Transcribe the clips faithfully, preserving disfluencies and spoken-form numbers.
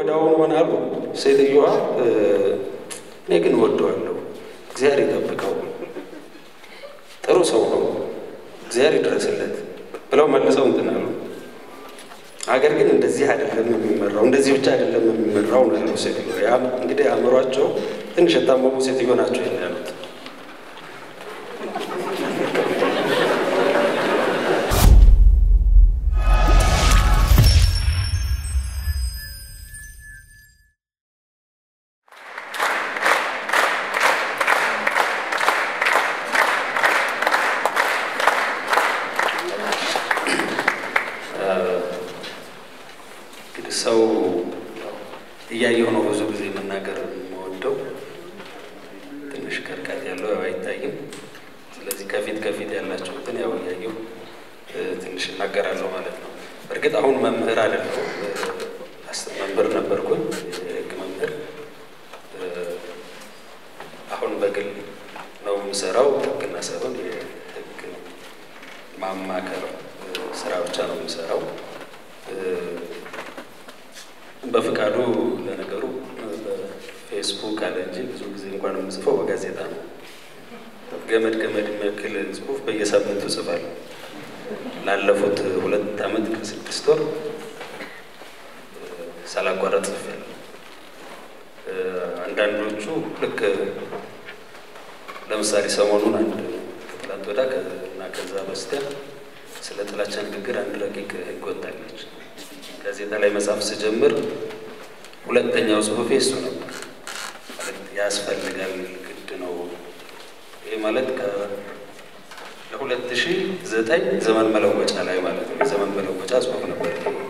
ወዳው ማናሉ ሴትዮዋ እኔ ግን ወደዋለሁ እግዚአብሔር ይጠብቀው ጥሩ ሰው ነው እግዚአብሔር ይድረስለት ብለው መልሰው እንትናሉ አገር ግን እንደዚህ አይደለም የሚመራው እንደዚህ ብቻ አይደለም የሚመራው ነው ሴትዮዋ ያ እንግዲህ አምሯቸው ትንሽ ታመሙ ሴትዮዋ ናቸው ያሉት ሰው ያየው ነው ብዙ ጊዜ መናገር የምወደው ትንሽ ከርቀት ያለው አይታይም ስለዚህ ከፊት ከፊት ያላችሁ ግን ያው ያየው ትንሽ እናገራለሁ ማለት ነው በርግጥ አሁን መምህር አይደለም አስተማሪ ነበርኩኝ የህግ መምህር አሁን በግል ነው የምሰራው ህግና ሳይሆን የህግ ማማከር ስራ ብቻ ነው የምሰራው በፍቃዱ ለነገሩ በፌስቡክ አለ እንጂ ብዙ ጊዜ እንኳን የምጽፈው በጋዜጣ ነው ገመድ ገመድ የሚያክል ጽሁፍ በየሳምንቱ ጽፋለሁ ላለፉት ሁለት ዓመት ከስድስት ወር ሳላቋረጥ ጽፌያለሁ አንዳንዶቹ ልክ ለምሳሌ ሰሞኑን አንድ ከትላንት ወዲያ እና ከዛ በስቲያ ስለ ጥላቻ ንግግር አንድ ረቂቅ ህግ ወጣለች ጋዜጣ ላይ መጻፍ ስጀምር ሁለተኛው ጽሁፌ እሱ ነበር ማለት ያስፈልጋል ግድ ነው ይሄ ማለት ከ2009 ዘመን መለወጫ ላይ ማለት ነው ዘመን መለወጫ ጽሁፍ ነበር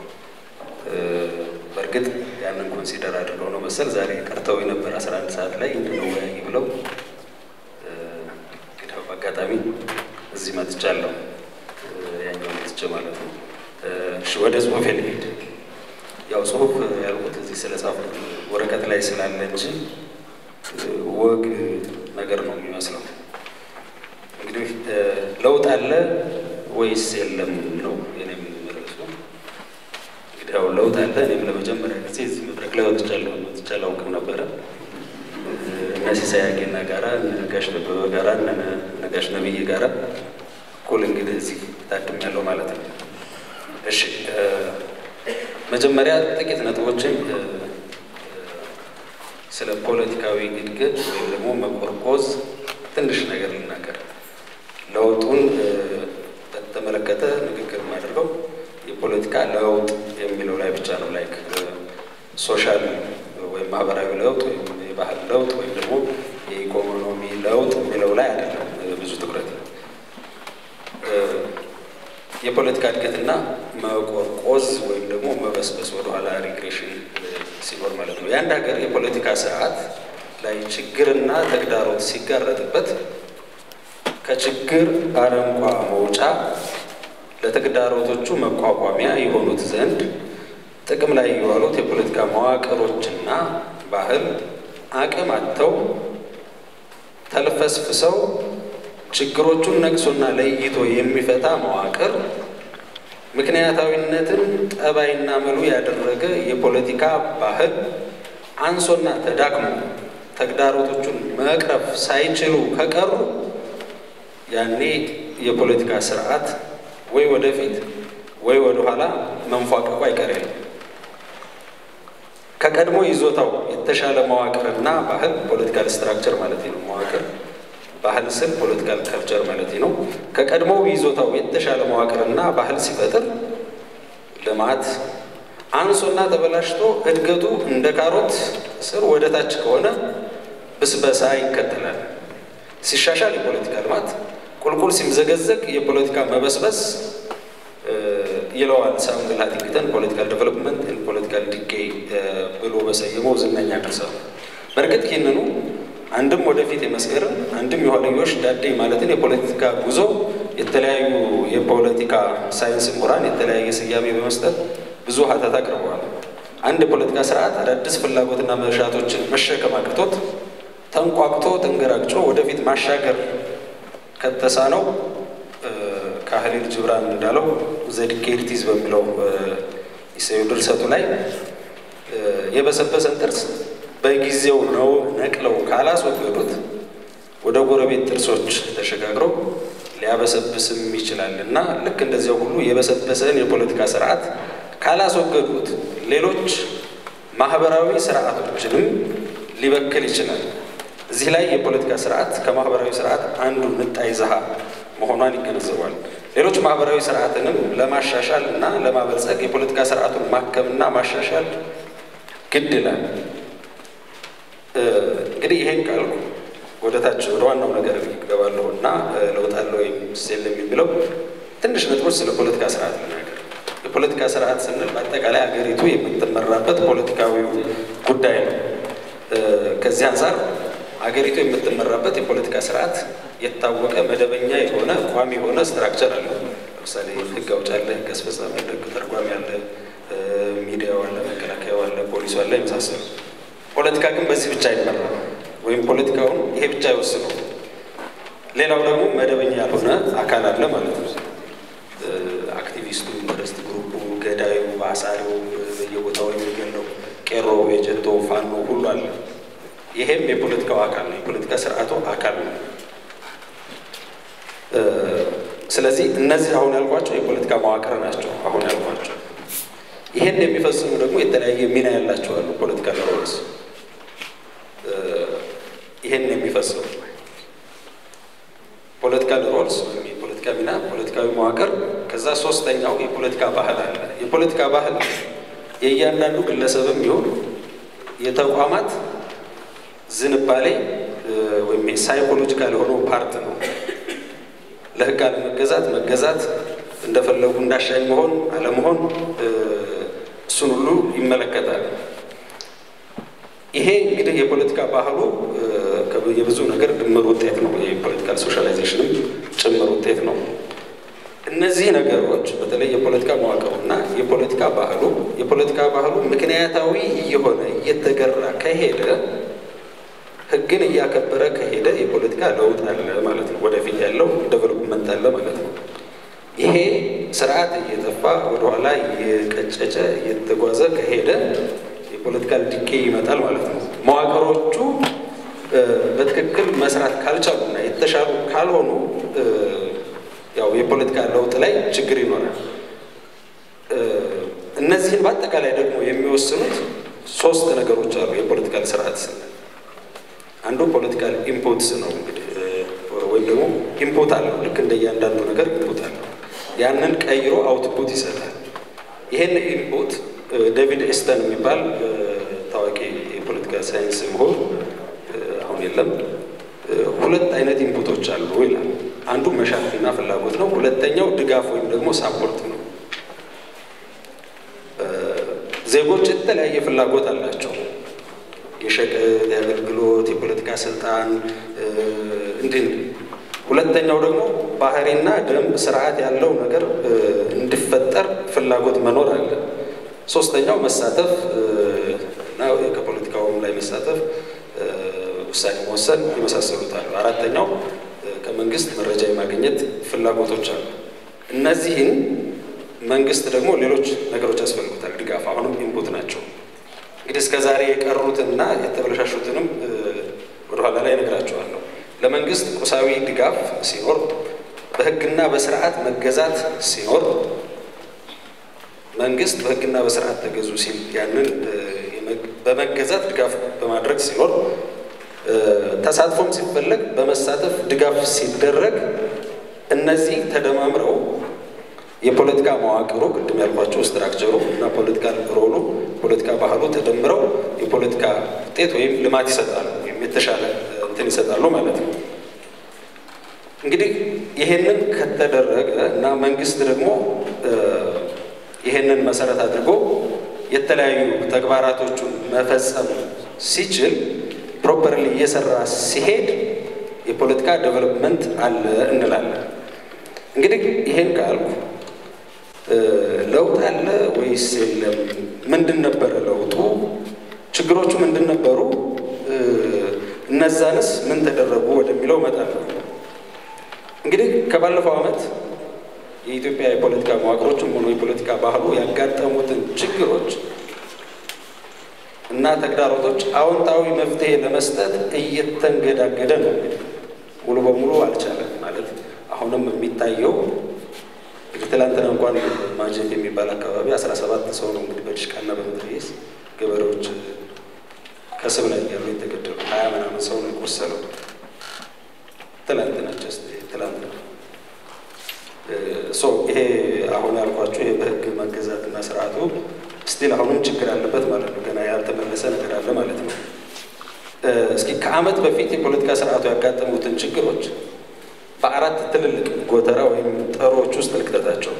በርግጥ ያንን ኮንሲደር አድርገው ነው መሰል ዛሬ ቀርተው ነበር አስራ አንድ ሰዓት ላይ እንደው ያይ ብለው ግዳው አጋጣሚ እዚህ መጥቻለሁ ያኛው መጥቼ ማለት ነው እሺ ወደ ጽሁፍ ልሄድ ያው ጽሁፍ ያልኩት እዚህ ስለጻፍኩት ወረቀት ላይ ስላለ እንጂ ወግ ነገር ነው የሚመስለው እንግዲህ ለውጥ አለ ወይስ የለም ነው የኔም መልሱ እንግዲህ ያው ለውጥ አለ እኔም ለመጀመሪያ ጊዜ እዚህ መድረክ ላይ ወጥቻለሁ ወጥቻለሁ ግን ነበር እነዚህ ሳያገና ጋራ ነጋሽ ደበበ ጋራ ነጋሽ ነብይ ጋራ ኮል እንግዲህ እዚህ ታድሚያለሁ ማለት ነው እሺ መጀመሪያ ጥቂት ነጥቦችን ስለ ፖለቲካዊ ግድግድ ወይም ደግሞ መቆርቆዝ ትንሽ ነገር ልናገር ለውጡን በተመለከተ ንግግር ማድረገው የፖለቲካ ለውጥ የሚለው ላይ ብቻ ነው ላይክ ሶሻል ወይም ማህበራዊ ለውጥ ወይም የባህል ለውጥ ወይም ደግሞ የኢኮኖሚ ለውጥ የሚለው ላይ አይደለም ብዙ ትኩረት የፖለቲካ እድገትና መቆርቆዝ ወይም ደግሞ መበስበስ ወደ ኋላ ሪግሬሽን ሲኖር ማለት ነው የአንድ ሀገር የፖለቲካ ስርዓት ላይ ችግርና ተግዳሮት ሲጋረጥበት ከችግር አረንቋ መውጫ ለተግዳሮቶቹ መቋቋሚያ የሆኑት ዘንድ ጥቅም ላይ የዋሉት የፖለቲካ መዋቅሮችና ባህል አቅም አጥተው ተልፈስፍሰው ችግሮቹን ነቅሶና ለይቶ የሚፈታ መዋቅር ምክንያታዊነትን ጠባይና መሉ ያደረገ የፖለቲካ ባህል አንሶና ተዳክሞ ተግዳሮቶቹን መቅረፍ ሳይችሉ ከቀሩ ያኔ የፖለቲካ ስርዓት ወይ ወደፊት ወይ ወደ ኋላ መንፏቀቁ አይቀርም ከቀድሞ ይዞታው የተሻለ መዋቅርና ባህል ፖለቲካል ስትራክቸር ማለት ነው መዋቅር ባህል ስል ፖለቲካል ካልቸር ማለት ነው ከቀድሞ ይዞታው የተሻለ መዋቅርና ባህል ሲፈጥር ልማት አንሶና ተበላሽቶ እድገቱ እንደ ካሮት ስር ወደታች ከሆነ ብስበሳ ይከተላል ሲሻሻል የፖለቲካ ልማት ቁልቁል ሲምዘገዘግ የፖለቲካ መበስበስ ይለዋል ሳሙኤል ሃቲንግተን ፖለቲካል ዴቨሎፕመንት ኤንድ ፖለቲካል ዲኬይ ብሎ በሰየመው ዝነኛ ድርሰት በርግጥ ይህንኑ አንድም ወደፊት የመስገርም አንድም የኋለኞሽ ዳዴ ማለትን የፖለቲካ ጉዞ የተለያዩ የፖለቲካ ሳይንስ ምሁራን የተለያየ ስያሜ በመስጠት ብዙ ሀተታ አቅርበዋል አንድ የፖለቲካ ስርዓት አዳዲስ ፍላጎትና መሻቶችን መሸከም አቅቶት ተንቋቅቶ ተንገራግጮ ወደፊት ማሻገር ከተሳነው ካህሊል ጅብራን እንዳለው ዘዲኬቲዝ በሚለው ኢሳዩ ድርሰቱ ላይ የበሰበሰን ጥርስ በጊዜው ነው ነቅለው ካላስወገዱት ወደ ጎረቤት ጥርሶች ተሸጋግረው ሊያበሰብስም ይችላልና ልክ እንደዚያው ሁሉ የበሰበሰን የፖለቲካ ስርዓት ካላስወገዱት ሌሎች ማህበራዊ ስርዓቶችንም ሊበክል ይችላል። እዚህ ላይ የፖለቲካ ስርዓት ከማህበራዊ ስርዓት አንዱ ንጣይ ዘሃ መሆኗን ይገነዘባል። ሌሎች ማህበራዊ ስርዓትንም ለማሻሻል እና ለማበልጸግ የፖለቲካ ስርዓቱን ማከምና ማሻሻል ግድ ይላል። እንግዲህ ይሄን ካልኩ ወደታች ወደ ዋናው ነገር ይገባለሁና ለውጣለው ወይም ሰለም የሚለው ትንሽ ነጥቦች ስለ ፖለቲካ ስርዓት ልናገር። የፖለቲካ ስርዓት ስንል በአጠቃላይ ሀገሪቱ የምትመራበት ፖለቲካዊ ጉዳይ ነው። ከዚህ አንፃር ሀገሪቱ የምትመራበት የፖለቲካ ስርዓት የታወቀ መደበኛ የሆነ ቋሚ የሆነ ስትራክቸር አለ። ለምሳሌ ህግ አውጭ አለ፣ ህግ አስፈጻሚ አለ፣ ህግ ተርጓሚ አለ፣ ሚዲያው አለ፣ መከላከያው አለ፣ ፖሊሱ አለ የመሳሰሉ። ፖለቲካ ግን በዚህ ብቻ አይመራም ወይም ፖለቲካውን ይሄ ብቻ አይወስነው። ሌላው ደግሞ መደበኛ ያልሆነ አካል አለ ማለት ነው። አክቲቪስቱ፣ ኢንተረስት ግሩፑ፣ ገዳዩ፣ አሳሪው፣ በየቦታው የሚገኘው ቄሮ፣ ኤጀንቶ፣ ፋኖ ሁሉ አለ። ይሄም የፖለቲካው አካል ነው፣ የፖለቲካ ስርዓቱ አካል ነው። ስለዚህ እነዚህ አሁን ያልኳቸው የፖለቲካ መዋቅር ናቸው። አሁን ያልኳቸው ይሄን የሚፈጽሙ ደግሞ የተለያየ ሚና ያላቸው አሉ። ፖለቲካ ሮልስ ይሄን የሚፈጽሙ ፖለቲካል ሮልስ ወይም የፖለቲካ ሚና፣ ፖለቲካዊ መዋቅር። ከዛ ሶስተኛው የፖለቲካ ባህል አለ። የፖለቲካ ባህል የእያንዳንዱ ግለሰብም ይሁን የተቋማት ዝንባሌ ወይም ሳይኮሎጂካል የሆነው ፓርት ነው። ለህግ አለመገዛት፣ መገዛት፣ እንደፈለጉ እንዳሻኝ መሆን አለመሆን እሱን ሁሉ ይመለከታል። ይሄ እንግዲህ የፖለቲካ ባህሉ የብዙ ነገር ድምር ውጤት ነው። የፖለቲካል ሶሻላይዜሽንም ጭምር ውጤት ነው። እነዚህ ነገሮች በተለይ የፖለቲካ መዋቅሩና የፖለቲካ ባህሉ የፖለቲካ ባህሉ ምክንያታዊ እየሆነ እየተገራ ከሄደ ህግን እያከበረ ከሄደ የፖለቲካ ለውጥ አለ ማለት ነው። ወደፊት ያለው ዴቨሎፕመንት አለ ማለት ነው። ይሄ ስርዓት እየጠፋ ወደኋላ እየቀጨጨ እየተጓዘ ከሄደ የፖለቲካል ዲኬ ይመጣል ማለት ነው። መዋቅሮቹ በትክክል መስራት ካልቻሉና የተሻሉ ካልሆኑ ያው የፖለቲካ ለውጥ ላይ ችግር ይኖራል። እነዚህን በአጠቃላይ ደግሞ የሚወስኑት ሶስት ነገሮች አሉ። የፖለቲካል ስርዓት ስንል አንዱ ፖለቲካል ኢንፑትስ ነው። እንግዲህ ወይም ደግሞ ኢንፑት አለው። ልክ እንደ እያንዳንዱ ነገር ኢንፑት አለው። ያንን ቀይሮ አውትፑት ይሰጣል። ይሄን ኢንፑት ዴቪድ ኤስተን የሚባል ታዋቂ የፖለቲካ ሳይንስ ምሁር አሁን የለም፣ ሁለት አይነት ኢንፑቶች አሉ ይላል። አንዱ መሻትና ፍላጎት ነው። ሁለተኛው ድጋፍ ወይም ደግሞ ሳፖርት ነው። ዜጎች የተለያየ ፍላጎት አላቸው። የሸቀጥ፣ የአገልግሎት፣ የፖለቲካ ስልጣን እንዲህ። ሁለተኛው ደግሞ ባህሪና ደንብ ስርዓት ያለው ነገር እንዲፈጠር ፍላጎት መኖር አለ። ሶስተኛው መሳተፍ እና ከፖለቲካውም ላይ መሳተፍ፣ ውሳኔ መወሰን የመሳሰሉት አሉ። አራተኛው ከመንግስት መረጃ የማግኘት ፍላጎቶች አሉ። እነዚህን መንግስት ደግሞ ሌሎች ነገሮች ያስፈልጉታል። ድጋፍ አሁንም ኢንፑት ናቸው። እንግዲህ እስከ ዛሬ የቀሩትና የተበለሻሹትንም ወደኋላ ላይ እነግራቸዋለሁ። ለመንግስት ቁሳዊ ድጋፍ ሲኖር፣ በህግና በስርዓት መገዛት ሲኖር፣ መንግስት በህግና በስርዓት ተገዙ ሲል ያንን በመገዛት ድጋፍ በማድረግ ሲኖር፣ ተሳትፎም ሲፈለግ በመሳተፍ ድጋፍ ሲደረግ፣ እነዚህ ተደማምረው የፖለቲካ መዋቅሩ ቅድም ያልኳቸው ስትራክቸሩ እና ፖለቲካል ሮሉ ፖለቲካ ባህሉ ተደምረው የፖለቲካ ውጤት ወይም ልማት ይሰጣሉ ወይም የተሻለ እንትን ይሰጣሉ ማለት ነው። እንግዲህ ይሄንን ከተደረገ እና መንግስት ደግሞ ይሄንን መሰረት አድርጎ የተለያዩ ተግባራቶቹን መፈጸም ሲችል ፕሮፐርሊ እየሰራ ሲሄድ የፖለቲካ ዴቨሎፕመንት አለ እንላለን። እንግዲህ ይሄን ካልኩ ለውጥ አለ ወይስ የለም? ምንድን ነበረ ለውጡ? ችግሮቹ ምንድን ነበሩ? እነዛንስ ምን ተደረጉ ወደሚለው እመጣለሁ። እንግዲህ ከባለፈው ዓመት የኢትዮጵያ የፖለቲካ መዋቅሮችም ሆኖ የፖለቲካ ባህሉ ያጋጠሙትን ችግሮች እና ተግዳሮቶች አዎንታዊ መፍትሄ ለመስጠት እየተንገዳገደ ነው ሙሉ በሙሉ አልቻለም ማለት አሁንም የሚታየው ትላንትና እንኳን ማጀት የሚባል አካባቢ አስራ ሰባት ሰው ነው እንግዲህ በሽቃና በመትረየስ ገበሬዎች ከስብ ላይ ያሉ የተገደሉ ሀያ ምናምን ሰው ነው ቆሰለው ትላንትና ጀስት ትላንትና ሶ ይሄ አሁን ያልኳችሁ ይሄ በህግ መገዛትና ስርዓቱ ስቲል አሁንም ችግር አለበት ማለት ነው ገና ያልተመለሰ ነገር አለ ማለት ነው እስኪ ከአመት በፊት የፖለቲካ ስርዓቱ ያጋጠሙትን ችግሮች በአራት ትልልቅ ጎተራ ወይም ጠሮች ውስጥ ልክተታቸው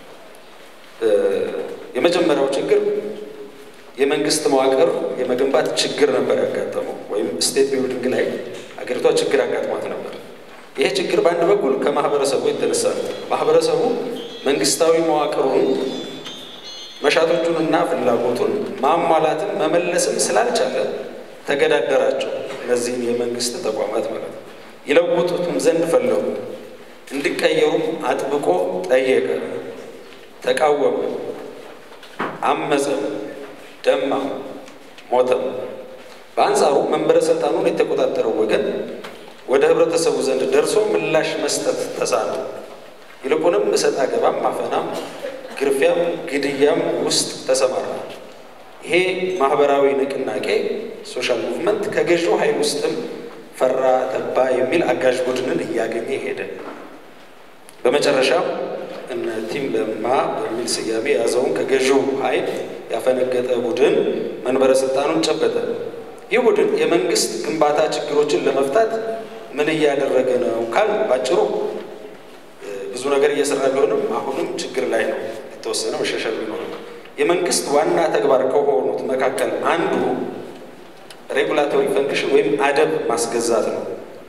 የመጀመሪያው ችግር የመንግስት መዋቅር የመገንባት ችግር ነበር ያጋጠመው ወይም ስቴት ቢልዲንግ ላይ አገሪቷ ችግር አጋጥሟት ነበር ይሄ ችግር በአንድ በኩል ከማህበረሰቡ የተነሳ ነው ማህበረሰቡ መንግስታዊ መዋቅሩን መሻቶቹንና ፍላጎቱን ማሟላትን መመለስም ስላልቻለ ተገዳደራቸው ለዚህ የመንግስት ተቋማት ማለት ነው ይለውጡትም ዘንድ ፈለጉ እንዲቀየሩ አጥብቆ ጠየቀ ተቃወመ አመፀ ደማ ሞተ በአንጻሩ መንበረ ስልጣኑን የተቆጣጠረው ወገን ወደ ህብረተሰቡ ዘንድ ደርሶ ምላሽ መስጠት ተሳነው ይልቁንም እሰጥ አገባም ማፈናም ግርፊያም ግድያም ውስጥ ተሰማራ ይሄ ማህበራዊ ንቅናቄ ሶሻል ሙቭመንት ከገዢው ኃይል ውስጥም ፈራ ተባ የሚል አጋዥ ቡድንን እያገኘ ሄደ በመጨረሻ እነ ቲም ለማ በሚል ስያሜ ያዘውን ከገዢው ኃይል ያፈነገጠ ቡድን መንበረ ስልጣኑን ጨበጠ ይህ ቡድን የመንግስት ግንባታ ችግሮችን ለመፍታት ምን እያደረገ ነው ካል ባጭሩ ብዙ ነገር እየሰራ ቢሆንም አሁንም ችግር ላይ ነው የተወሰነ መሻሻል ቢኖርም የመንግስት ዋና ተግባር ከሆኑት መካከል አንዱ ሬጉላቶሪ ፈንክሽን ወይም አደብ ማስገዛት ነው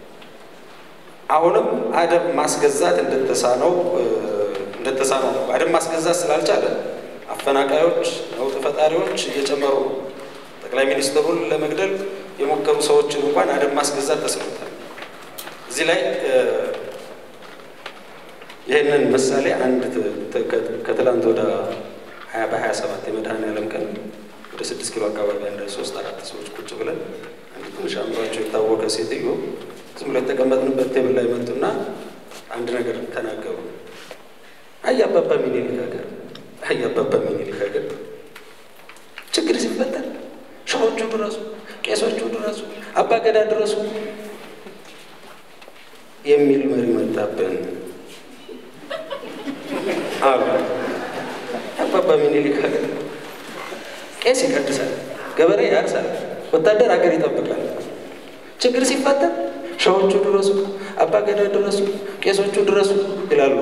አሁንም አደብ ማስገዛት እንደተሳነው እንደተሳነው አደብ ማስገዛት ስላልቻለ አፈናቃዮች ነውጥ ፈጣሪዎች እየጨመሩ ጠቅላይ ሚኒስትሩን ለመግደል የሞከሩ ሰዎችን እንኳን አደብ ማስገዛት ተስኖታል እዚህ ላይ ይሄንን ምሳሌ አንድ ከትላንት ወደ ሀያ በሀያ ሰባት የመድኃኔዓለም ቀን ወደ ስድስት ኪሎ አካባቢ አንድ ሶስት አራት ሰዎች ቁጭ ብለን አንድ ትንሽ አምሯቸው የታወቀ ሴትዮ ዝም ብለው የተቀመጥንበት ቴብል ላይ መጡና አንድ ነገር ተናገሩ አያባባ ሚኒሊክ ሀገር አያባባ ሚኒሊክ ሀገር ችግር ሲፈጠር ሸሆቹ ድረሱ ቄሶቹ ድረሱ አባገዳ ድረሱ የሚል መሪ መጣብን አሉ አባባ ሚኒሊክ ሀገር ቄስ ይቀድሳል ገበሬ ያርሳል ወታደር ሀገር ይጠብቃል ችግር ሲፈጠር ሸሆቹ ድረሱ አባገዳ ድረሱ ቄሶቹ ድረሱ ይላሉ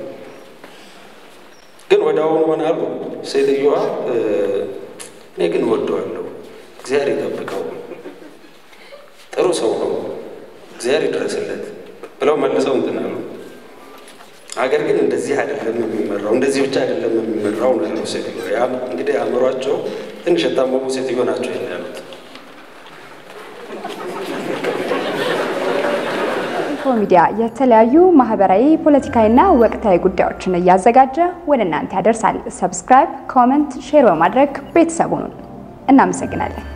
ግን ወዳውኑ ማናሉ ሴትዮዋ እኔ ግን ወደዋለሁ እግዚአብሔር ይጠብቀው ጥሩ ሰው ነው እግዚአብሔር ይድረስለት ብለው መልሰው እንትናሉ ሀገር ግን እንደዚህ አይደለም የሚመራው እንደዚህ ብቻ አይደለም የሚመራው ነው ሴትዮ ያ እንግዲህ አምሯቸው ትንሽ ታመሙ ሴትዮ ናቸው ያሉት ኢንፎ ሚዲያ የተለያዩ ማህበራዊ ፖለቲካዊና ወቅታዊ ጉዳዮችን እያዘጋጀ ወደ እናንተ ያደርሳል ሰብስክራይብ ኮሜንት ሼር በማድረግ ቤተሰቡን እናመሰግናለን